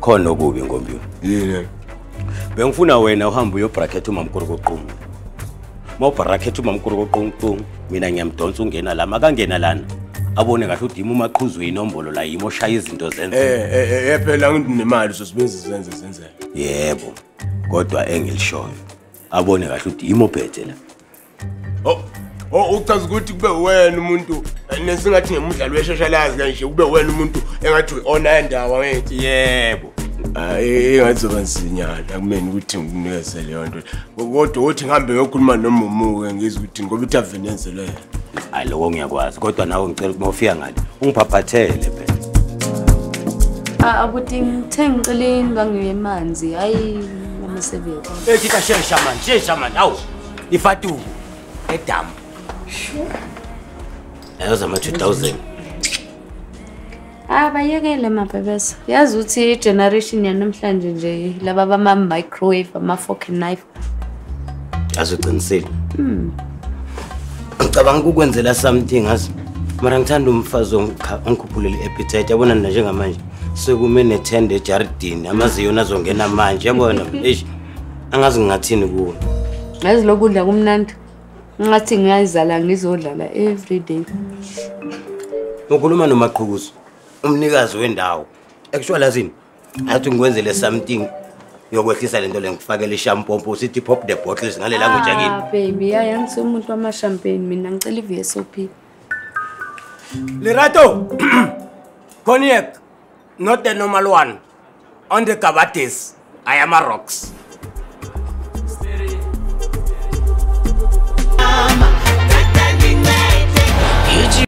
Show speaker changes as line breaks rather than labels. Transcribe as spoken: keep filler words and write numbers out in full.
khona okubi ngombi.
Yini?
Bengifuna wena uhamba uyo bracket umamkhulu koqhumu. Mo bracket umamkhulu koqhumu mina ngiyamdonsa ungena la makangena lana. Abone kahle udima umaqhuzu inombolo la yimo shaya izinto zenze.
Eh eh eh phela nginemali sosibenzisa senze senzele.
Yebo. Kodwa engilishoyo. Abone kahle udima uphethe la.
Oh oh uchaza ukuthi kube wena umuntu nesingathi ngemidlalo weshashalazi kanje kube wena umuntu engathi ona endawo ngithi.
Yebo.
Hayi ngazoba nsinyana akumeni ukuthi ngikunikeze leyo nto. Kodwa uthi ngihambe ngiyokhuluma nomumu ngizwe ukuthi ngoba iTAVERN yenzelwe.
Hayi lokho ngiyakwazi kodwa nawe ngicela ukuthi mawufika ngale ungiphaphathele phela.
Ah abuti ngithengicela bangiwe emanzi hayi amasebenzi.
Eh kita shesha man shesha man awu ifatu edamu. Ayo zama two thousand.
Ah bayekele mabhebesa. Yazi uthi igeneration yanamhlanje nje laba bama microwave ama fork and knife.
Azoqinisile. Hmm. Ngicabanga ukwenzela something as mara ngithanda umfazi ongikhuphulele appetite yabona nina njengamanje sekumene tende ejardini amaziyona azongena manje yabona eish angazi ngingathini kuwe.
Yazi lokudla kumnandi. Ngathi ngiyazala ngizodlala every day.
Ukhuluma nomaqhukuzo umnikazi wendawo actualizing athi ngikwenzele something yokwehlisa lento lengifakele ishampoo sithi pop the bottles ngale language yakini.
Ah baby hayi ngisomuntu wama champagne mina ngicela iV S O P.
Lerato cognac not the normal one on the Cabates I am a rocks.